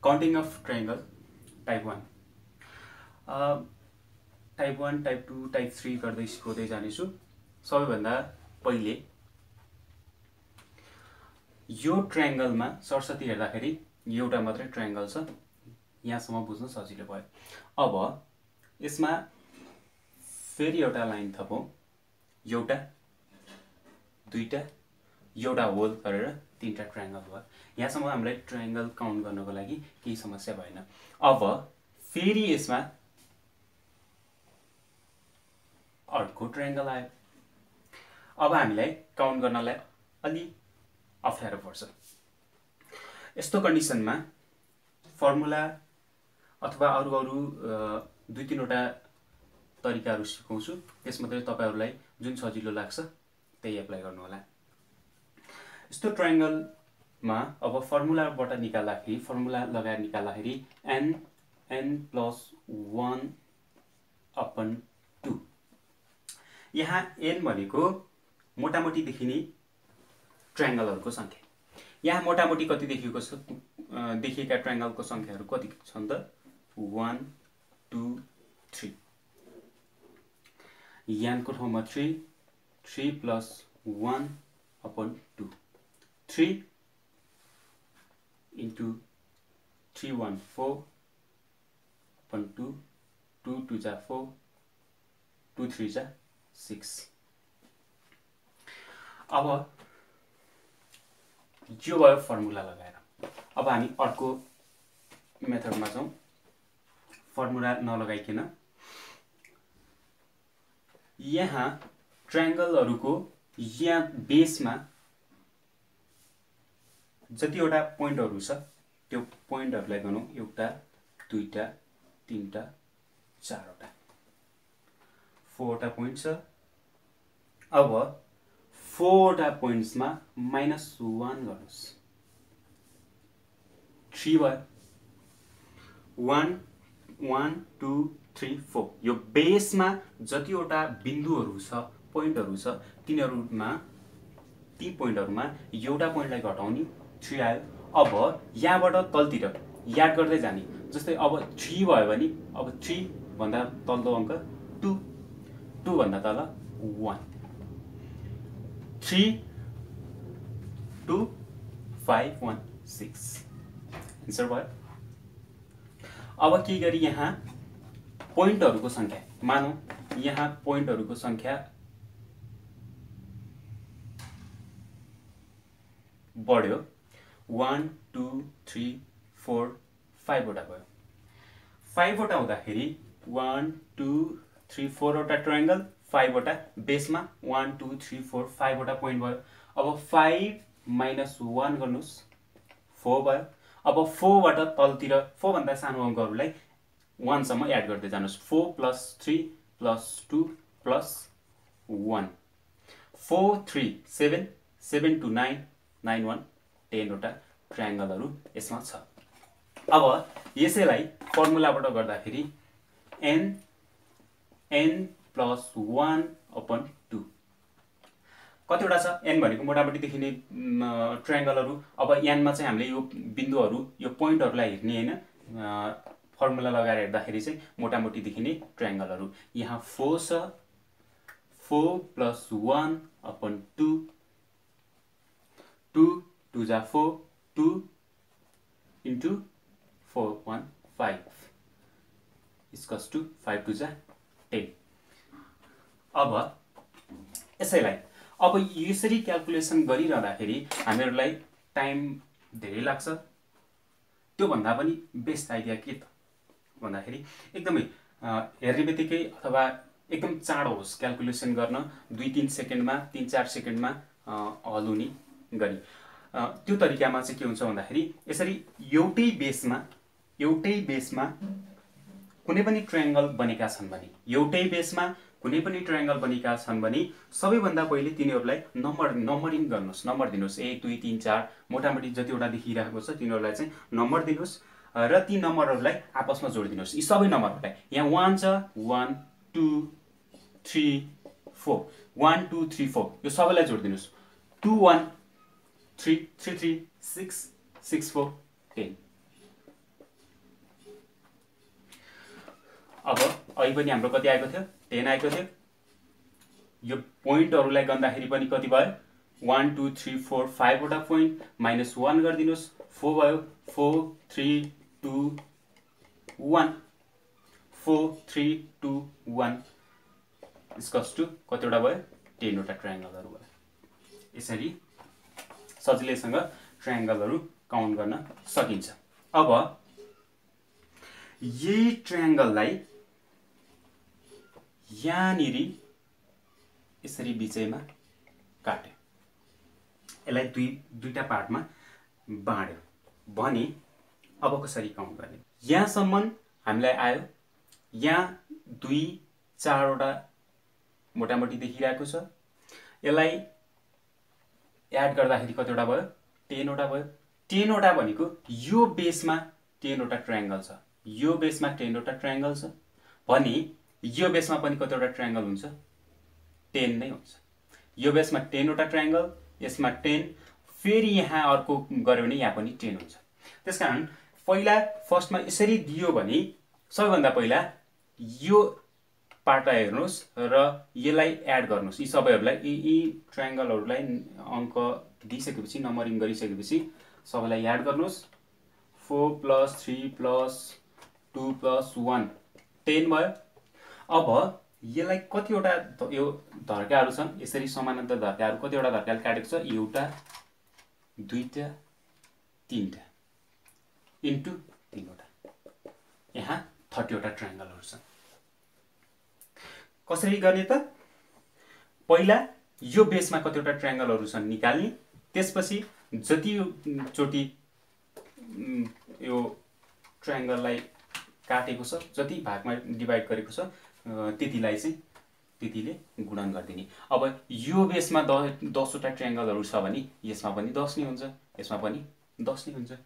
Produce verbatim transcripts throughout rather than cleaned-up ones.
Counting of triangle type one type one type two type three गर्दै सिकाउँदै जानेछु। सबैभन्दा पहिले यो ट्रायंगलमा सरस्वती हेर्दाखेरि एउटा मात्रै ट्रायंगल छ, यहाँसम्म बुझ्न सजिलो भयो। अब यसमा फेरि एउटा लाइन थपौँ, एउटा दुईटा एउटा होल गरेर तीनटा ट्रायंगल भयो। यहाँसम्म हामीलाई ट्रायंगल काउन्ट गर्नको लागि केही समस्या भएन। अब फेरि यसमा अर्को ट्रायंगल आयो। अब हामीलाई काउन्ट गर्नलाई अलि अप्ठ्यारो पर्छ। यस्तो कन्डिसनमा फर्मुला अथवा अरु अरु दुई तीनवटा तरिकाहरू सिकाउँछु, त्यसमध्ये तपाईहरुलाई जुन सजिलो लाग्छ त्यही एप्लाई गर्नु होला। यस्तो ट्रायंगलमा अब फर्मुलाबाट निकाल्दाखेरि फर्मुला लगाएर निकाल्दाखेरि n n plus one upon two, यहाँ n भनेको मोटामोटी देखिने ट्रायंगलहरुको संख्या। यहाँ मोटामोटी कति देखिएको छ, देखिएका ट्रायंगलको संख्याहरू कति छन् त वन टू थ्री। यहाँ को ठाउँमा three three plus one upon two, three into three one four upon two, two two जा फोर, टू थ्री जा सिक्स। अब यो भयो फर्मुला लगाएर। अब हामी अर्को मेथडमा जाउँ, फर्मुला नलगाइकन यहाँ ट्रायंगलहरुको यहाँ बेसमा जतिवटा पोइन्टहरु छ त्यो पोइन्टहरुलाई गनौं एउटा दुईटा तीनटा चारवटा, फोरवटा पोइन्ट छ। अब फोरवटा पोइन्ट्समा माइनस वन गर्नुस्, थ्री भयो। One one two three four, यो बेसमा जतिवटा बिन्दुहरू छ पोइन्टहरू छ तिनीहरूमा ती पोइन्टहरूमा एउटा पोइन्टलाई घटाउने थ्री आयो। अब यहाँबाट तलतिर याद गर्दै जाने, जस्तै अब थ्री भयो भने अब थ्री भन्दा तल्लो अंक टू, टू भन्दा तल one, three two five one six, answer भयो। अब के गरी यहाँ पोइन्टहरुको संख्या मानौं, यहाँ पोइन्टहरुको संख्या बढ्यो, one two three four five वटा भयो। फाइभ वटा हुँदाखेरि वन टू थ्री फोर वटा ट्रायंगल, फाइभ वटा बेसमा one two three four five वटा पोइन्ट भयो। अब फाइभ माइनस वन गर्नुस्, फोर भयो। अब फोर बाट तलतिर फोर भन्दा सानो अंकहरुलाई वन सम्म एड गर्दै जानुस्, four plus three plus two plus one, four three seven, seven two nine, nine one ten वटा ट्रायंगलहरु यसमा छ। अब यसैलाई फर्मुलाबाट गर्दाखेरि n n plus one upon two कतिवटा छ, n भनेको मोटामोटी देखिने ट्रायंगलहरु। अब n मा चाहिँ हामीले यो बिन्दुहरु यो पोइन्टहरुलाई हेर्ने हैन, फर्मुला लगाएर हेर्दाखेरि चाहिँ मोटामोटी देखिने ट्रायंगलहरु। यहाँ फोर छ, four plus one upon two, two two जा four, two into four one five equals two five two जा टेन। अब यसैलाई अब यसरी क्याल्कुलेसन गरिरहँदाखेरि हामीहरुलाई टाइम धेरै लाग्छ। त्यो भन्दा पनि बेस्ट आइडिया के त भन्दाखेरि एकदमै हेर्ने बित्तिकै अथवा एकदम चाँडो होस् क्याल्कुलेसन गर्न, दुई तीन सेकेन्डमा तीन चार सेकेन्डमा हल हुने गरी त्यो तरिकामा चाहिँ के हुन्छ भन्दाखेरि यसरी एउटै बेसमा एउटै बेसमा कुनै पनि ट्रायंगल बनेका छन् भने एउटै बेसमा कुनै पनि ट्रायंगल बनेका छन् भने सबैभन्दा पहिले तिनीहरुलाई नम्बर नम्बरिङ गर्नुस्, नम्बर दिनुस्, एक दुई तीन चार मोटामोटी जतिवटा देखिरहेको छ तिनीहरुलाई चाहिँ नम्बर दिनुस् र ती नम्बरहरुलाई आपसमा जोडिदिनुस्। यी सबै नम्बरहरुलाई यहाँ वन छ, one two three four, one two three four यो सबैलाई जोडिदिनुस्, two one three three three six six four ten. अब अहिले पनि हाम्रो कति आएको थियो टेन आएको थियो यो पोइन्टहरुलाई गर्दाखेरि पनि कति भयो one two three four five वटा पोइन्ट माइनस one गरिदिनुस् फोर भयो four three two one four three two one equals to कतिवटा भयो टेन वटा ट्रायंगलहरु भयो यसरी सजिलैसँग ट्रायंगलहरु काउन्ट गर्न सकिन्छ अब यही ट्रायंगललाई यहाँनिरी यसरी बीचैमा काट्यो यसलाई दुई दुईटा पार्टमा बाँड्यो भने अब कसरी काउन्ट गर्ने यहाँसम्म हामीलाई आयो यहाँ दुई चार वटा मोटामोटी देखिरहेको छ यसलाई एड गर्दाखेरि कतिवटा भयो टेन वटा भयो टेन वटा भनेको यो बेसमा टेन वटा ट्रायंगल छ यो बेसमा टेन वटा ट्रायंगल छ भने यो बेसमा पनि कतिवटा ट्रायंगल हुन्छ टेन नै हुन्छ यो बेसमा टेन वटा ट्रायंगल यसमा टेन फेरि यहाँ अर्को गर्यो भने यहाँ पनि टेन हुन्छ त्यसकारण पहिला फर्स्टमा यसरी दियो भने सबैभन्दा पहिला यो पार्टलाई हेर्नुस् र यसलाई एड गर्नुस् यी सबैहरुलाई यी यी ट्रायंगलहरुलाई अंक दिइसकेपछि नम्बरिङ गरिसकेपछि सबैलाई एड गर्नुस् four plus three plus two plus one ten भयो अब यसलाई कतिवटा यो धर्काहरु छन् यसरी समानान्तर धर्काहरु कतिवटा धर्काले काटेको छ एउटा दुईटा तीनटा इन्टु तीनवटा यहाँ तीस वटा ट्रायंगलहरु छन् कसरी गर्ने त पहिला यो बेसमा कतिवटा ट्रायंगलहरु छन् निकाल्ने त्यसपछि जति चोटी यो ट्रायंगललाई काटेको छ जति भागमा डिवाइड गरेको छ त्यतिलाई चाहिँ त्यतिले गुणन गर्दिने अब यो बेसमा दस वटा ट्रायंगलहरु छ भने यसमा पनि दस नै हुन्छ यसमा पनि दस नै हुन्छ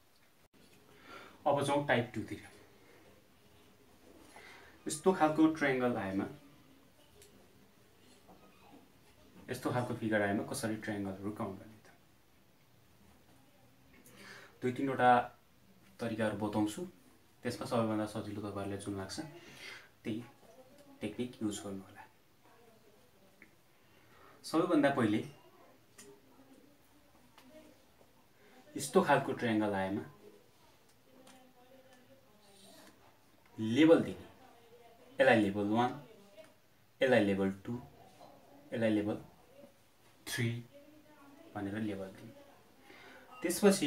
अब जाउँ टाइप टू तिर यस्तो खालको ट्रायंगल आएमा यस्तो खालको फिगर आएमा कसरी ट्रायंगलहरु काउन्ट गर्ने त दुई तीन वटा तरिकाहरु बताउँछु त्यसमा सबैभन्दा सजिलो तपाईहरुलाई जुन लाग्छ त्यही टेक्निक युज गर्नु होला सबैभन्दा पहिले यस्तो खालको ट्रायंगल आएमा लेभल दिने यसलाई लेभल one यसलाई लेभल two यसलाई लेभल three भनेर लेभल दिने त्यसपछि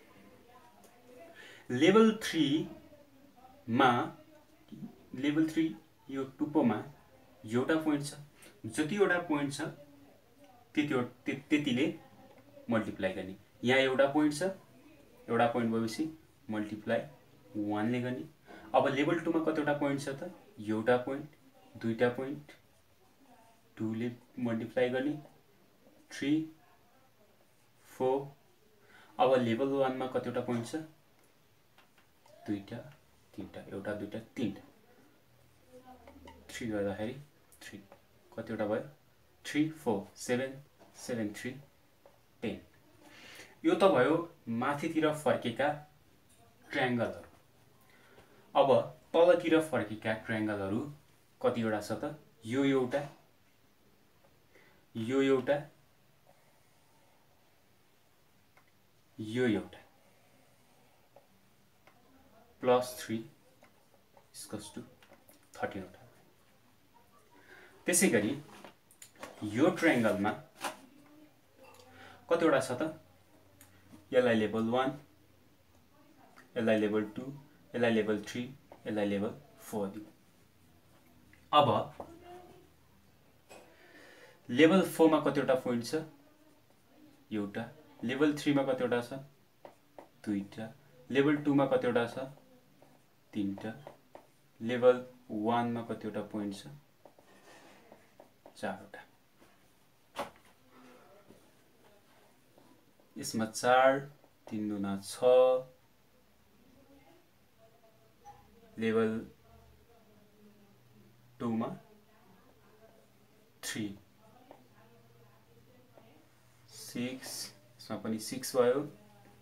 लेभल three मा लेभल three यो टुप्पोमा एउटा पोइन्ट छ जतिवटा पोइन्ट छ त्यति त्यतिले मल्टिप्लाई गर्ने यहाँ एउटा पोइन्ट छ एउटा पोइन्ट भएपछि मल्टिप्लाई one ले गर्ने अब लेभल two मा कतिवटा पोइन्ट छ त एउटा पोइन्ट दुईटा पोइन्ट two ले मल्टिप्लाई गर्ने three four अब लेभल one मा कतिवटा पोइन्ट छ दुईटा तीनटा एउटा दुईटा तीनटा three गर्दाखेरि three कतिवटा भयो three four seven seven three ten यो त भयो माथितिर फर्केका ट्रायंगलहरु अब तलतिर फर्केका ट्रायंगलहरु कतिवटा छ त यो एउटा यो एउटा यो एउटा plus three equals to thirteen वटा त्यसैगरी यो ट्रायंगलमा कतिवटा छ त यसलाई लेभल one यसलाई लेभल two यसलाई लेभल three यसलाई लेभल four दिउँ अब लेभल four मा कतिवटा पोइन्ट छ एउटा लेभल three मा कतिवटा छ दुईटा लेभल two मा कतिवटा छ तीनटा लेभल one मा कतिवटा पोइन्ट छ चारवटा यसमा चार तीन दुना छ लेभल two मा three six यसमा पनि six भयो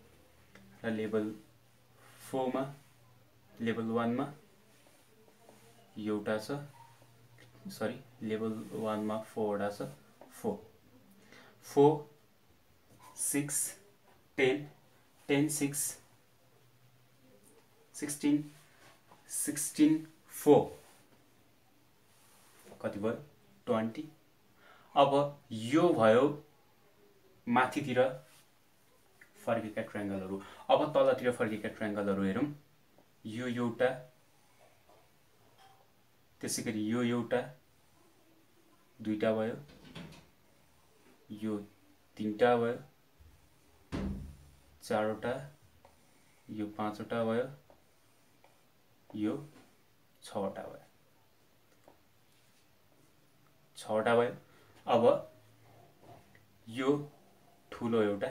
र लेभल four मा लेभल one मा एउटा छ, सरी लेभल वन मा फोर वटा छ, four four six ten ten six sixteen sixteen four कति भयो ट्वेन्टी। अब यो भयो माथितिर फर्केका ट्रायंगलहरु। अब तलतिर फर्केका ट्रायंगलहरु हेरौं। यो एउटा, त्यसैगरी यो एउटा, दुईटा भयो, यो तीनटा भयो, चारवटा, यो पाँचवटा भयो, यो छवटा भयो, छवटा भयो। अब यो ठुलो एउटा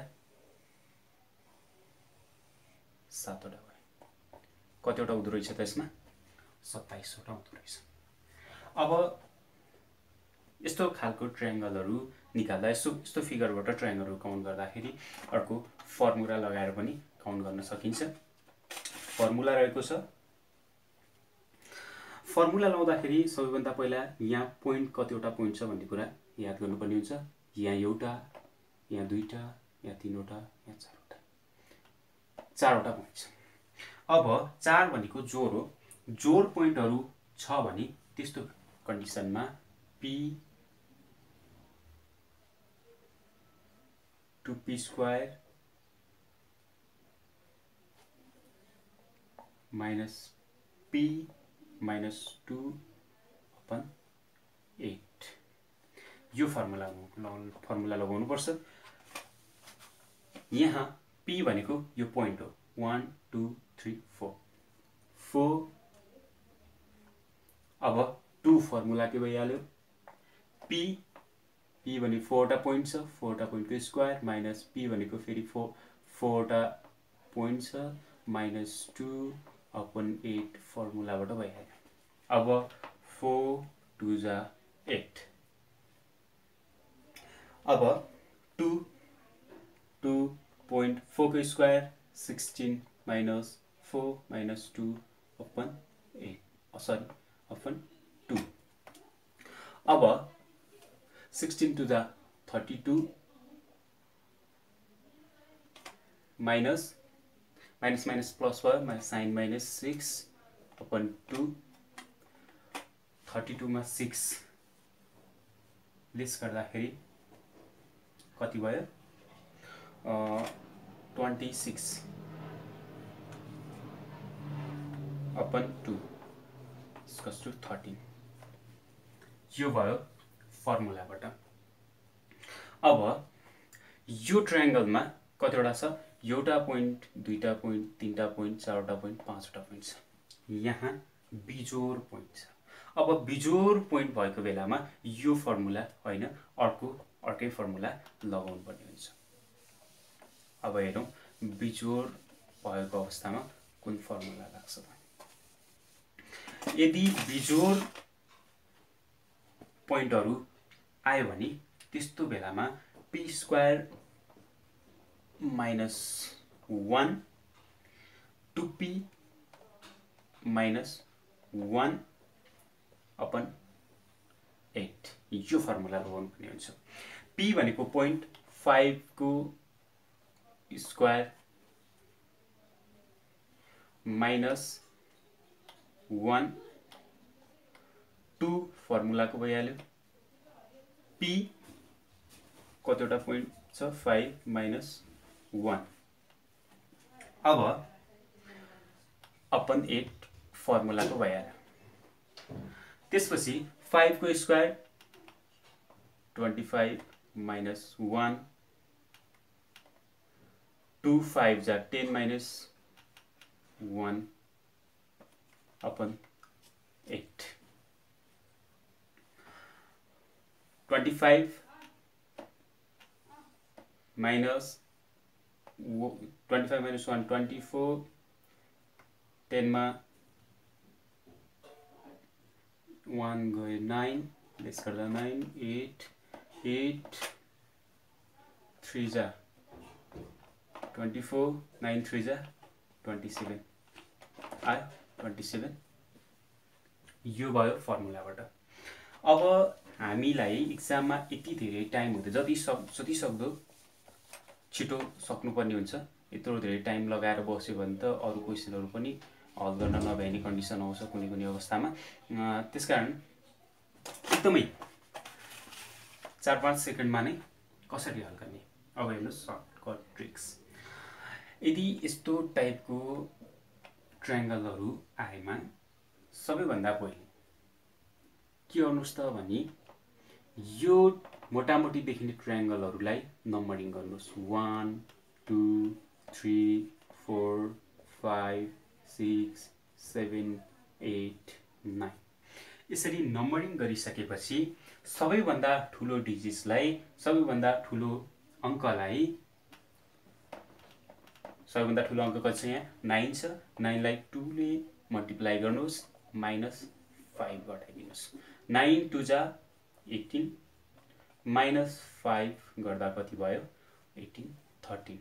सातवटा भयो। कतिवटा हुँदो रहेछ त यसमा सत्ताइसवटा हुँदो रहेछ। अब यस्तो खालको ट्रायंगलहरु निकाल्दा यसो यस्तो फिगरबाट ट्रायंगलहरु काउन्ट गर्दाखेरि अर्को फर्मुला लगाएर पनि काउन्ट गर्न सकिन्छ। फर्मुला रहेको छ। फर्मुला लाउँदाखेरि सबैभन्दा पहिला यहाँ पोइन्ट कतिवटा पोइन्ट छ भन्ने कुरा याद गर्नुपर्ने हुन्छ। यहाँ एउटा, यहाँ दुईटा, यहाँ तीनवटा, यहाँ चारवटा, चारवटा पोइन्ट छ। अब चार भनेको जोड हो। जोड पोइन्टहरु छ भने त्यस्तो कन्डिसनमा p two p square minus p minus two upon eight, यो फर्मुला फर्मुला लगाउनु पर्छ। यहाँ p भनेको यो पोइन्ट हो, one two three four four. अब टू फर्मुला के भइहाल्यो, p p भने फोरवटा पोइन्ट छ, फोरवटा पोइन्टको स्क्वायर माइनस p भनेको फेरि फोर फोरवटा पोइन्ट छ माइनस टू अपन एट फर्मुलाबाट भइहाल्यो। अब फोर टू जा एट। अब टू टू पोइन्ट फोर को square sixteen minus four minus two upon eight, sorry upon two. अब सिक्सटीन टू जा thirty two minus minus minus plus भयो, sign minus six upon two. Thirty two मा six less गर्दाखेरि कति भयो, twenty six upon two equals to thirteen. यो भयो फर्मुलाबाट। अब यो ट्रायंगलमा कतिवटा छ, एउटा पोइन्ट, दुईटा पोइन्ट, तीनटा पोइन्ट, चारवटा पोइन्ट, पाँचवटा पोइन्ट छ। यहाँ बिजोर पोइन्ट छ। अब बिजोर पोइन्ट भएको बेलामा यो फर्मुला हैन अर्को अर्कै फर्मुला लगाउनु पर्ने हुन्छ। अब हेरौं बिजोर भएको अवस्थामा कुन फर्मुला लाग्छ। यदि बिजोर पोइन्टहरु आयो भने त्यस्तो बेलामा p square minus one two p minus one upon eight, यो फर्मुला लगाउनु पर्ने हुन्छ। p भनेको पोइन्ट फाइभ को square minus one two formula को भइहाल्यो। p कतिवटा पोइन्ट छ, फाइभ माइनस वन। अब अपन एट फर्मुला को भइहाल्यो। त्यसपछि फाइभ को square twenty five minus one, two five जा ten minus one upon eight. Twenty five minus twenty five minus one twenty four, ten मा वन गए नाइन, लेस गर्दा nine, eight eight three जा twenty four, nine three जा twenty seven आयो twenty सेवन यो भयो फर्मुलाबाट। अब हामीलाई इक्जाममा यति धेरै टाइम हुँदैन, जति सक् जति सक्दो छिटो सक्नुपर्ने हुन्छ। यत्रो धेरै टाइम लगाएर बस्यो भने त अरू क्वेसनहरू पनि हल गर्न नभ्याइने कन्डिसन आउँछ कुनै कुनै अवस्थामा। त्यसकारण एकदमै चार पाँच सेकेन्डमा नै कसरी हल गर्ने। अब हेर्नुहोस् सर्टकट ट्रिक्स। यदि यस्तो टाइपको ट्रायङ्गलहरू आएमा सबैभन्दा पहिले के गर्नुहोस् त भने यो मोटामोटी देखिने ट्रायङ्गलहरूलाई नम्बरिङ गर्नुहोस्। One two three four five six seven eight nine यसरी नम्बरिङ गरिसकेपछि सबैभन्दा ठुलो डिजिट्सलाई सबैभन्दा ठुलो अङ्कलाई सबैभन्दा ठुलो अङ्क कति छ यहाँ नाइन छ। नाइनलाई टूले मल्टिप्लाई गर्नुहोस् माइनस फाइभ घटाइदिनुहोस्। नाइन टू जा एट्टिन माइनस फाइभ गर्दा कति भयो एट्टिन थर्टिन।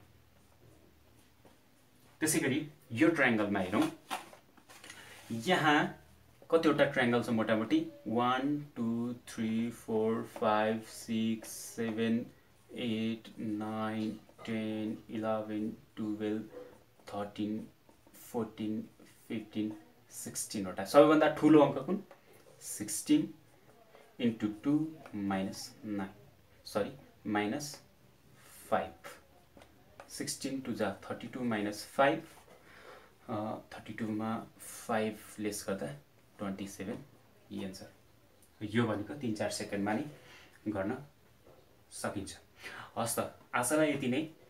त्यसै गरी यो ट्रायङ्गलमा हेरौँ, यहाँ कतिवटा ट्रायङ्गल छ मोटामोटी one two three four five six seven eight nine ten eleven twelve thirteen fourteen fifteen सिक्सटिनवटा। सबैभन्दा ठुलो अङ्क कुन sixteen into two minus nine sorry minus five. Sixteen two जा thirty two minus five thirty टूमा five less गर्दा twenty seven यी answer. यो भनेको तिन चार सेकेन्डमा नै गर्न सकिन्छ। हस् त आजलाई यति नै।